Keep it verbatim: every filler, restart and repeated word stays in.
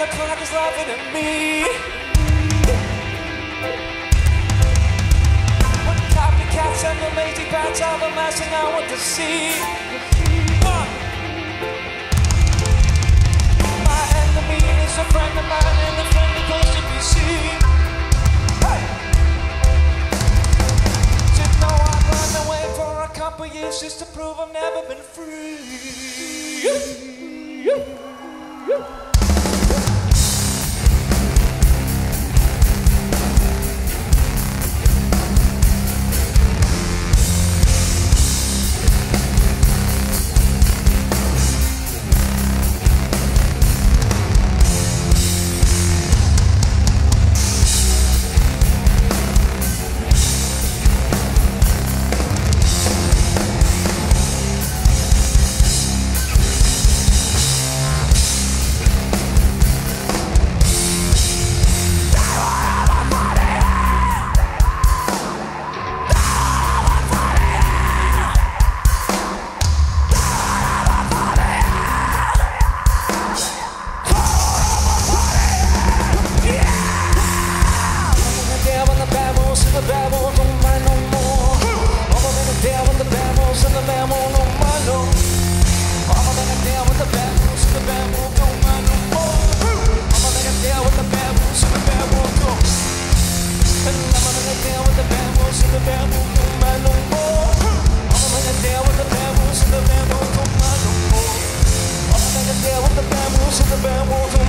the clock is laughing at me. When copycats and the lazy bats are the last thing I want to see. One. My enemy is a friend of mine and a friendly place to be seen. Hey! Didn't know I'd run away for a couple years just to prove I've never been free. The bad wolves